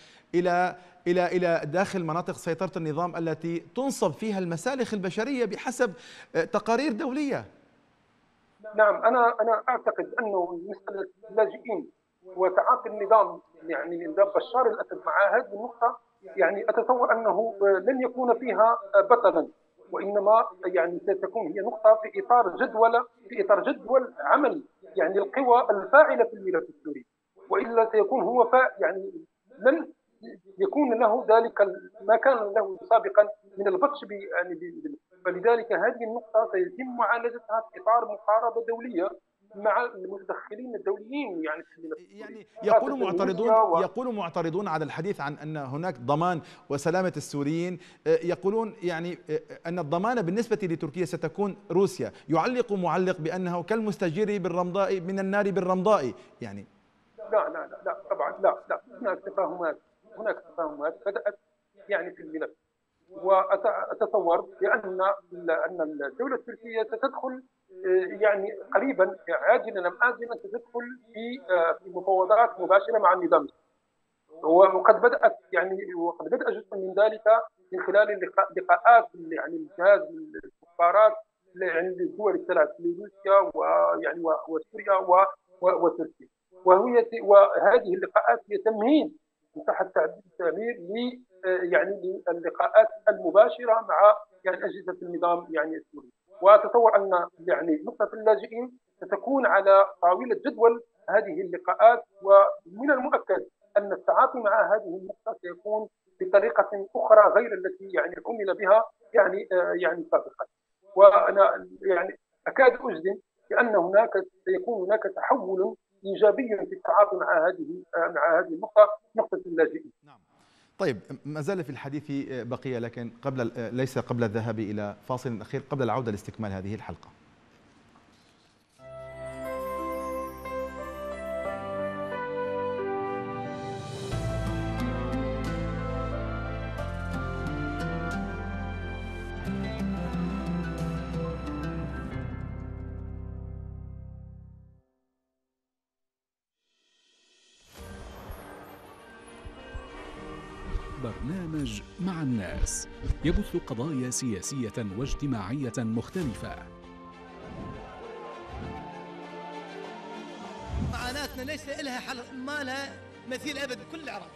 S1: إلى داخل مناطق سيطرة النظام التي تنصب فيها المسالخ البشرية بحسب تقارير دولية؟
S4: نعم، أنا أعتقد أنه مسألة اللاجئين وتعاطي النظام يعني بشار الأسد مع هذه النقطة، يعني أتصور أنه لن يكون فيها بطلا، وإنما يعني ستكون هي نقطة في إطار جدول عمل يعني القوى الفاعلة في الملف السوري، وإلا سيكون هو يعني لن يكون له ذلك ما كان له سابقا من البطش فلذلك هذه النقطة سيتم معالجتها في إطار مقاربة دولية مع المتدخلين الدوليين.
S1: يعني يقول معترضون على الحديث عن أن هناك ضمان وسلامة السوريين، يقولون يعني أن الضمانة بالنسبة لتركيا ستكون روسيا. يعلق معلق بأنه كالمستجير بالرمضاء من النار بالرمضاء يعني.
S4: لا طبعا لا هناك تفاهمات بدأت يعني في الملف، وأتصور بأن الدولة التركية ستدخل يعني قريبا عاجلا ام اجلا ستدخل في مفاوضات مباشره مع النظام، وقد بدأ جزء من ذلك من خلال اللقاءات يعني الجهاز السفارات يعني الدول الثلاث لروسيا ويعني وسوريا وتركيا، وهذه اللقاءات هي تمهيد ان صح التعبير يعني للقاءات المباشره مع يعني اجهزه النظام يعني السوري. وأتصور أن يعني نقطة اللاجئين ستكون على طاولة جدول هذه اللقاءات، ومن المؤكد أن التعاطي مع هذه النقطة سيكون بطريقة أخرى غير التي يعني عمل بها يعني سابقا. وأنا يعني أكاد أجزم بأن سيكون هناك تحول إيجابي في التعاطي مع هذه النقطة، نقطة اللاجئين.
S1: نعم. طيب، ما زال في الحديث بقية، لكن ليس قبل الذهاب إلى فاصل أخير، قبل العودة لاستكمال هذه الحلقة.
S2: برنامج مع الناس يبث قضايا سياسية واجتماعية مختلفة.
S7: معاناتنا ليس لها حل، ما لها مثيل أبد بكل العراق.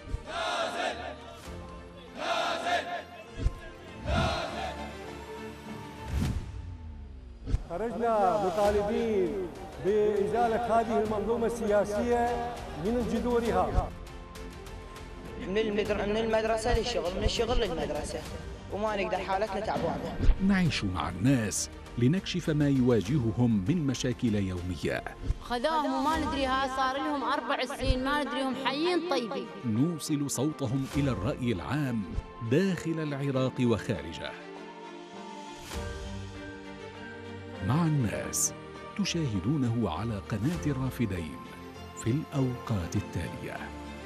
S8: خرجنا مطالبين بإزالة هذه المنظومة السياسية من جذورها.
S9: من المدرسة للشغل، من الشغل للمدرسة، وما نقدر، حالتنا تعبانة.
S2: نعيش مع الناس لنكشف ما يواجههم من مشاكل يومية.
S10: خذوهم وما ندريها، صار لهم 4 سنين ما ندريهم حيين طيبين.
S2: نوصل صوتهم إلى الرأي العام داخل العراق وخارجه. مع الناس تشاهدونه على قناة الرافدين في الأوقات التالية.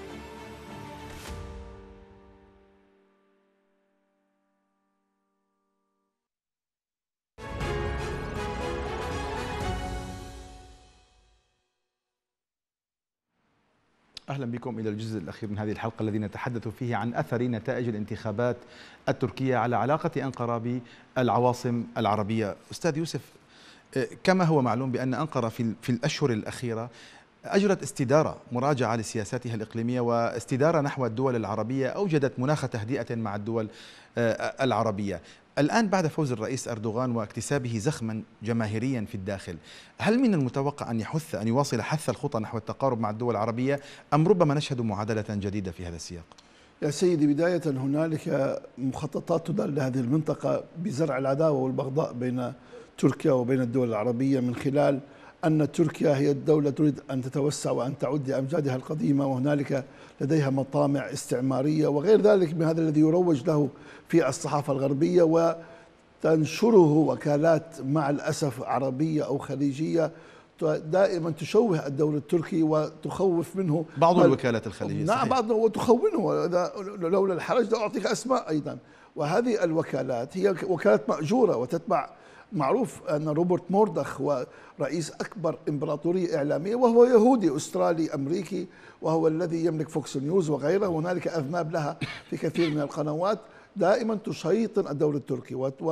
S1: أهلا بكم إلى الجزء الأخير من هذه الحلقة الذي نتحدث فيه عن أثر نتائج الانتخابات التركية على علاقة أنقرة بالعواصم العربية. أستاذ يوسف، كما هو معلوم بأن أنقرة في الأشهر الأخيرة أجرت استدارة مراجعة لسياساتها الإقليمية واستدارة نحو الدول العربية أوجدت مناخ تهدئة مع الدول العربية. الآن بعد فوز الرئيس أردوغان واكتسابه زخما جماهيريا في الداخل، هل من المتوقع أن يواصل حث الخطى نحو التقارب مع الدول العربية، أم ربما نشهد معادلة جديدة في هذا السياق؟
S3: يا سيدي، بداية هنالك مخططات تدار لهذه المنطقة بزرع العداوة والبغضاء بين تركيا وبين الدول العربية من خلال أن تركيا هي الدولة تريد أن تتوسع وأن تعود لأمجادها القديمة، وهنالك لديها مطامع استعمارية وغير ذلك من هذا الذي يروج له في الصحافة الغربية، وتنشره وكالات مع الأسف عربية أو خليجية دائما تشوه الدولة التركي وتخوف منه
S1: بعض الوكالات الخليجية.
S3: نعم بعض، وتخونه. لولا الحرج لأعطيك أسماء أيضا. وهذه الوكالات هي وكالات مأجورة وتتبع. معروف أن روبرت موردخ هو رئيس أكبر إمبراطورية إعلامية وهو يهودي أسترالي أمريكي، وهو الذي يملك فوكس نيوز وغيره. هنالك أذناب لها في كثير من القنوات دائما تشيطن الدولة التركية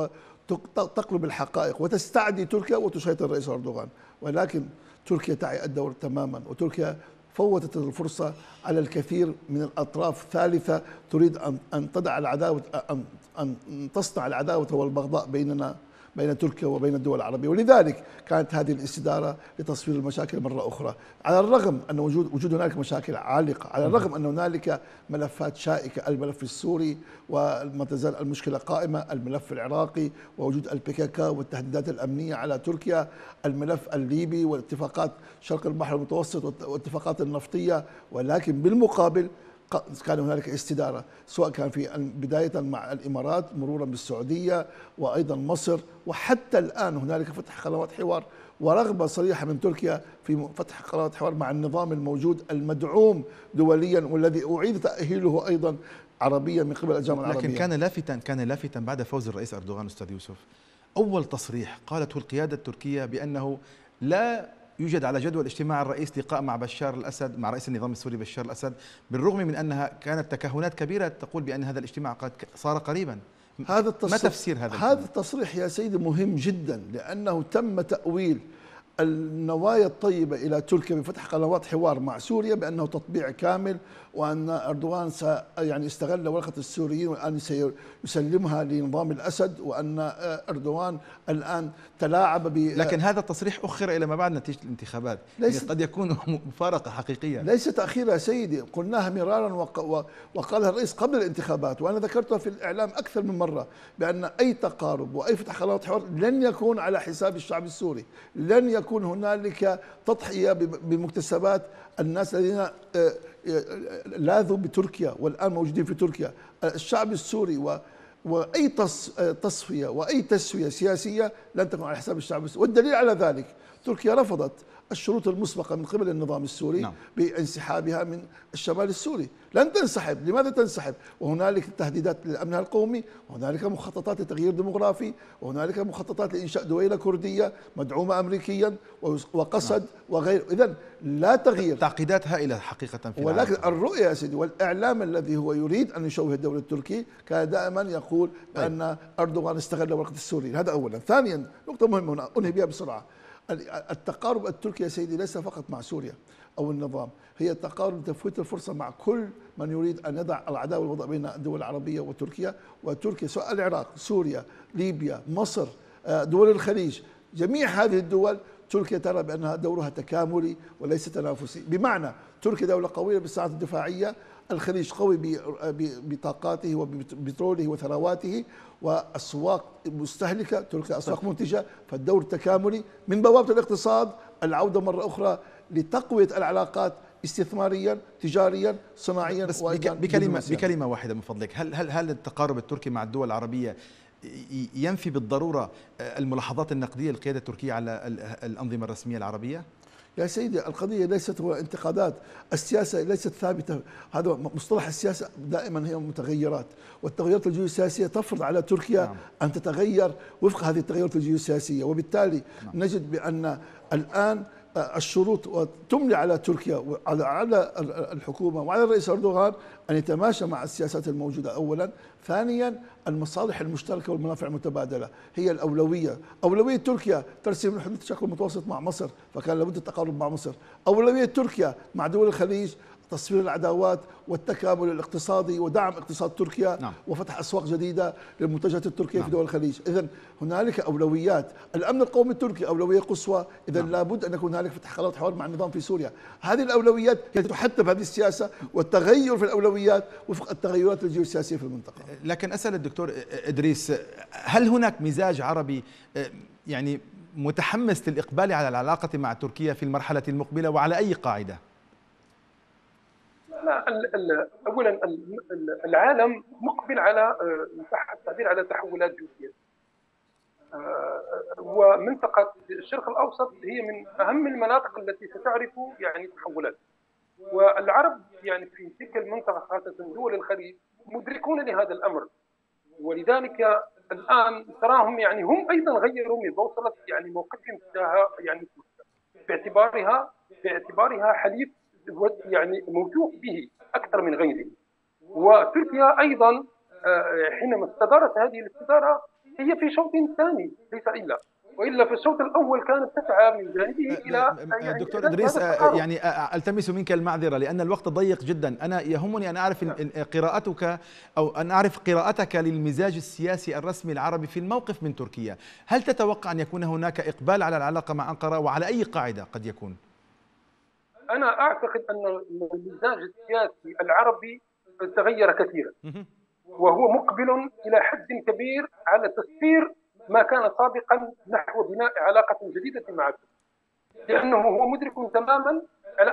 S3: وتقلب الحقائق وتستعدي تركيا وتشيطن الرئيس أردوغان. ولكن تركيا تعي الدور تماما، وتركيا فوتت الفرصة على الكثير من الأطراف الثالثة تريد أن تضع العداوة، أن تصنع العداوة والبغضاء بين تركيا وبين الدول العربية. ولذلك كانت هذه الاستدارة لتصفير المشاكل مرة أخرى، على الرغم أن وجود هنالك مشاكل عالقة، على الرغم أن هنالك ملفات شائكة، الملف السوري وما تزال المشكلة قائمة، الملف العراقي ووجود الPKK والتهديدات الأمنية على تركيا، الملف الليبي والاتفاقات شرق البحر المتوسط والاتفاقات النفطية. ولكن بالمقابل كان هنالك استدارة، سواء كان في بداية مع الإمارات مرورا بالسعودية وأيضا مصر، وحتى الآن هنالك فتح قنوات حوار ورغبة صريحة من تركيا في فتح قنوات حوار مع النظام الموجود المدعوم دوليا والذي أعيد تأهيله أيضا عربيا من قبل الجامعة العربية.
S1: لكن كان لافتا بعد فوز الرئيس أردوغان أستاذ يوسف، أول تصريح قالته القيادة التركية بأنه لا يوجد على جدول اجتماع الرئيس لقاء مع بشار الأسد، مع رئيس النظام السوري بشار الأسد، بالرغم من أنها كانت تكهنات كبيرة تقول بأن هذا الاجتماع قد صار قريبا. ما تفسير هذا
S3: التصريح يا سيدي مهم جدا، لأنه تم تأويل النوايا الطيبة إلى تركيا بفتح قنوات حوار مع سوريا بأنه تطبيع كامل، وأن أردوغان يعني استغل ورقة السوريين والآن سيسلمها لنظام الأسد، وأن أردوغان الآن تلاعب
S1: لكن هذا التصريح أخر إلى ما بعد نتيجة الانتخابات، يعني قد يكون مفارقة حقيقية.
S3: ليس تأخير يا سيدي، قلناها مرارا وقالها الرئيس قبل الانتخابات، وأنا ذكرتها في الإعلام أكثر من مرة، بأن أي تقارب وأي فتح قنوات حوار لن يكون على حساب الشعب السوري، لن يكون هنالك تضحية بمكتسبات الناس الذين لاذوا بتركيا والآن موجودين في تركيا. الشعب السوري وأي تصفية وأي تسوية سياسية لن تكون على حساب الشعب السوري. والدليل على ذلك تركيا رفضت الشروط المسبقة من قبل النظام السوري بانسحابها من الشمال السوري. لن تنسحب. لماذا تنسحب؟ وهنالك تهديدات لأمنها القومي، وهنالك مخططات لتغيير ديموغرافي، وهنالك مخططات لإنشاء دويلة كردية مدعومة أمريكيا وقسد وغيره. إذن لا تغيير،
S1: تعقيدات هائلة حقيقة في
S3: ولكن الرؤية يا سيدي والإعلام الذي هو يريد أن يشوه الدولة التركية كان دائما يقول بأن أردوغان استغل ورقة السوريين. هذا أولا. ثانيا، نقطة مهمة هنا أنهي بها بسرعة، التقارب التركي يا سيدي ليس فقط مع سوريا أو النظام، هي تقارب تفويت الفرصة مع كل من يريد أن يضع العداوة والبغضاء بين الدول العربية وتركيا. وتركيا سواء العراق، سوريا، ليبيا، مصر، دول الخليج، جميع هذه الدول تركيا ترى بأنها دورها تكاملي وليس تنافسي. بمعنى تركيا دولة قوية بالصناعات الدفاعية، الخليج قوي بطاقاته وبتروله وثرواته، وأسواق مستهلكة، تركيا أسواق منتجة. فالدور تكاملي من بوابة الاقتصاد، العودة مرة أخرى لتقوية العلاقات استثماريا، تجاريا، صناعيا.
S1: بس بكلمة واحدة من فضلك، هل التقارب التركي مع الدول العربية ينفي بالضرورة الملاحظات النقدية للقيادة التركية على الأنظمة الرسمية العربية؟
S3: يا سيدي القضية ليست هو انتقادات، السياسة ليست ثابتة، هذا مصطلح السياسة دائما هي متغيرات، والتغيرات الجيوسياسية تفرض على تركيا أن تتغير وفق هذه التغيرات الجيوسياسية. وبالتالي نجد بأن الآن الشروط تملي على تركيا وعلى الحكومة وعلى الرئيس أردوغان أن يتماشى مع السياسات الموجودة أولا. ثانيا، المصالح المشتركة والمنافع المتبادلة هي الأولوية. أولوية تركيا ترسيم حدود الشرق المتوسط مع مصر، فكان لابد التقارب مع مصر. أولوية تركيا مع دول الخليج تصفير العداوات والتكامل الاقتصادي ودعم اقتصاد تركيا وفتح أسواق جديدة للمنتجات التركية في دول الخليج. إذن هنالك أولويات. الأمن القومي التركي أولوية قصوى، إذن لابد أن يكون هنالك فتح قنوات حوار مع النظام في سوريا. هذه الأولويات هي تحتم هذه السياسة والتغير في الأولويات وفق التغيرات الجيوسياسية في المنطقة.
S1: لكن أسأل الدكتور إدريس، هل هناك مزاج عربي يعني متحمس للإقبال على العلاقة مع تركيا في المرحلة المقبلة وعلى أي قاعدة؟
S4: لا، اولا العالم مقبل على صح التعبير على تحولات جوية، ومنطقة الشرق الأوسط هي من أهم المناطق التي ستعرف يعني تحولات، والعرب يعني في تلك المنطقة خاصة دول الخليج مدركون لهذا الأمر، ولذلك الآن تراهم يعني هم أيضا غيروا من بوصلة يعني موقفهم تجاه يعني باعتبارها حليف يعني موثوق به أكثر من غيره. وتركيا أيضا حينما استدارت هذه الاستدارة هي في شوط ثاني ليس وإلا في الشوط الأول كانت تسعى من جانبه إلى
S1: يعني دكتور إدريس يعني ألتمس منك المعذرة لأن الوقت ضيق جدا. أنا يهمني أن أعرف قراءتك أو أن أعرف قراءتك للمزاج السياسي الرسمي العربي في الموقف من تركيا. هل تتوقع أن يكون هناك إقبال على العلاقة مع أنقرة وعلى أي قاعدة قد يكون؟
S4: أنا أعتقد أن المزاج السياسي العربي تغير كثيرا، وهو مقبل إلى حد كبير على تسيير ما كان سابقا نحو بناء علاقة جديدة مع تركيا، لأنه هو مدرك تماما على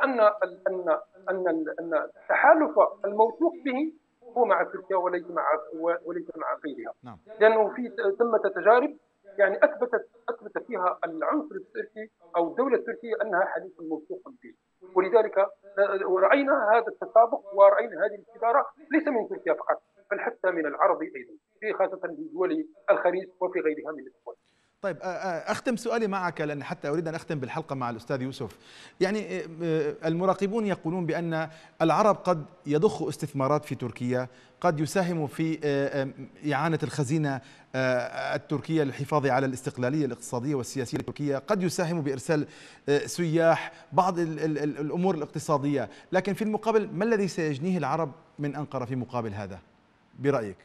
S4: أن التحالف الموثوق به هو مع تركيا وليس مع غيرها، لأنه في ثمة تجارب يعني أثبت فيها العنصر التركي أو الدولة التركية أنها حليف موثوق به، ولذلك رأينا هذا التسابق ورأينا هذه الاستدارة ليس من تركيا فقط بل حتى من العرب أيضا، في خاصة في دول الخليج وفي غيرها من الدول.
S1: طيب أختم سؤالي معك لأن حتى أريد أن أختم بالحلقة مع الأستاذ يوسف. يعني المراقبون يقولون بأن العرب قد يضخوا استثمارات في تركيا، قد يساهموا في إعانة الخزينة التركية للحفاظ على الاستقلالية الاقتصادية والسياسية لتركيا، قد يساهموا بإرسال سياح، بعض الأمور الاقتصادية، لكن في المقابل ما الذي سيجنيه العرب من أنقرة في مقابل هذا برأيك؟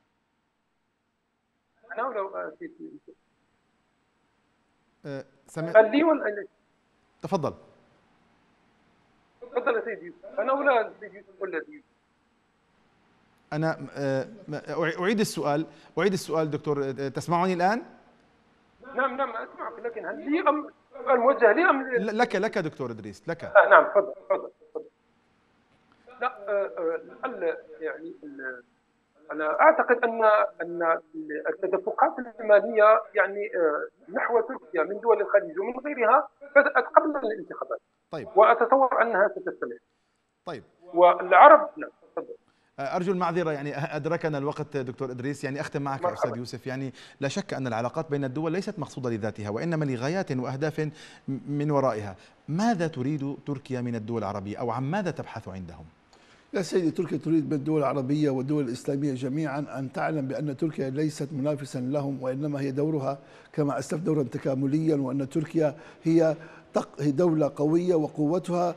S4: قال لي ولا
S1: تفضل.
S4: تفضل يا سيدي. أنا ولا سيدي ولا سيدي.
S1: أنا أعيد السؤال دكتور، تسمعني الآن؟
S4: نعم أسمعك، لكن هل لي أم الموجه لي أم
S1: لك دكتور إدريس لك؟
S4: نعم تفضل. لا يعني أنا أعتقد أن التدفقات المالية يعني نحو تركيا من دول الخليج ومن غيرها بدأت قبل الانتخابات.
S1: طيب.
S4: وأتصور أنها ستستمر.
S1: طيب.
S4: والعرب نعم تفضل.
S1: أرجو المعذرة يعني أدركنا الوقت دكتور إدريس، يعني أختم معك أستاذ يوسف. يعني لا شك أن العلاقات بين الدول ليست مقصودة لذاتها وإنما لغايات وأهداف من ورائها. ماذا تريد تركيا من الدول العربية أو عن ماذا تبحث عندهم؟
S3: يا سيدي، تركيا تريد من الدول العربية والدول الإسلامية جميعا أن تعلم بأن تركيا ليست منافسا لهم، وإنما هي دورها كما أسلف دورا تكامليا، وأن تركيا هي دولة قوية وقوتها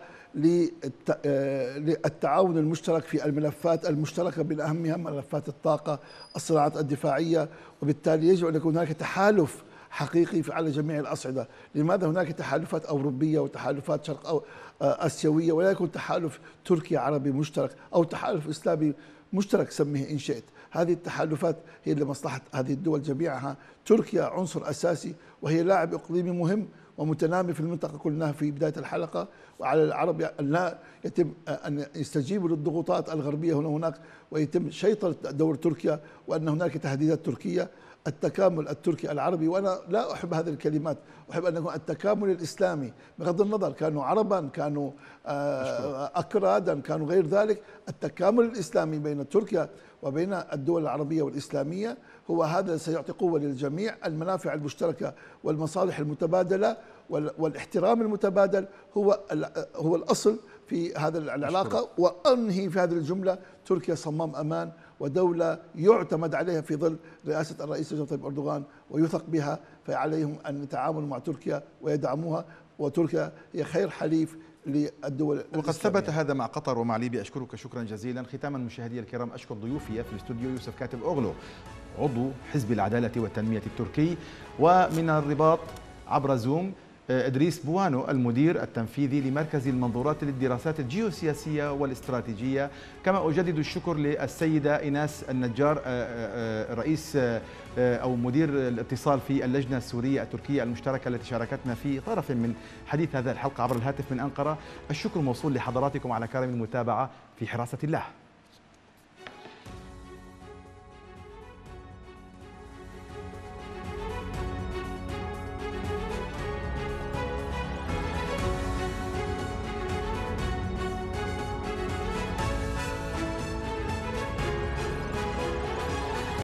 S3: للتعاون المشترك في الملفات المشتركة، من أهمها ملفات الطاقة، الصناعات الدفاعية، وبالتالي يجب أن يكون هناك تحالف حقيقي على جميع الأصعدة. لماذا هناك تحالفات أوروبية وتحالفات شرق أو آسيوية ولا يكون تحالف تركي عربي مشترك أو تحالف إسلامي مشترك سميه إن شئت؟ هذه التحالفات هي لمصلحة هذه الدول جميعها. تركيا عنصر أساسي وهي لاعب إقليمي مهم ومتنامي في المنطقة، قلناها في بداية الحلقة، وعلى العرب أن لا يتم أن يستجيبوا للضغوطات الغربية هناك ويتم شيطنة دور تركيا، وأن هناك تهديدات تركية. التكامل التركي العربي، وأنا لا أحب هذه الكلمات، أحب أن يكون التكامل الإسلامي بغض النظر كانوا عربا، كانوا أكرادا، كانوا غير ذلك. التكامل الإسلامي بين تركيا وبين الدول العربية والإسلامية هو هذا سيعطي قوة للجميع. المنافع المشتركة والمصالح المتبادلة والاحترام المتبادل هو الأصل في هذا العلاقة. وأنهي في هذه الجملة: تركيا صمام أمان ودولة يعتمد عليها في ظل رئاسة الرئيس رجب طيب أردوغان ويثق بها، فعليهم أن يتعاملوا مع تركيا ويدعموها، وتركيا هي خير حليف للدول.
S1: وقد ثبت هذا مع قطر ومع ليبيا. أشكرك شكرا جزيلا. ختاما مشاهدي الكرام، أشكر ضيوفي في الاستوديو: يوسف كاتب أوغلو عضو حزب العدالة والتنمية التركي، ومن الرباط عبر زوم إدريس بوانو المدير التنفيذي لمركز المنظورات للدراسات الجيوسياسية والاستراتيجية. كما أجدد الشكر للسيدة إيناس النجار رئيس أو مدير الاتصال في اللجنة السورية التركية المشتركة التي شاركتنا في طرف من حديث هذه الحلقة عبر الهاتف من أنقرة. الشكر موصول لحضراتكم على كرم المتابعة في حراسة الله.